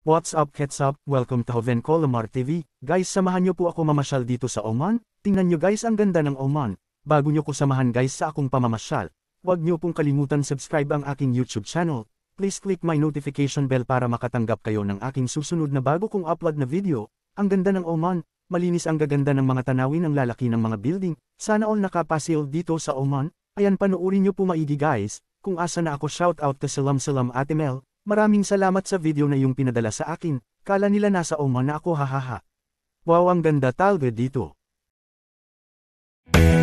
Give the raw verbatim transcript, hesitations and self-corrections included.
What's up, What's up? Welcome to Hoven Colomar T V. Guys, samahan niyo po ako mamasyal dito sa Oman. Tingnan niyo guys, ang ganda ng Oman. Bago niyo ko samahan guys sa akong pamamasyal, huwag niyo pong kalimutan subscribe ang aking YouTube channel. Please click my notification bell para makatanggap kayo ng aking susunod na bago kong upload na video. Ang ganda ng Oman, malinis ang gaganda ng mga tanawin, ang lalaki ng mga building. Sana all nakapasil dito sa Oman. Ayan, panoorin niyo po maigi guys. Kung asa na ako, shout out to Salam Salam Ate Mel. Maraming salamat sa video na yung pinadala sa akin. Kala nila nasa Oman na ako, hahaha. Wow, ang ganda talaga dito.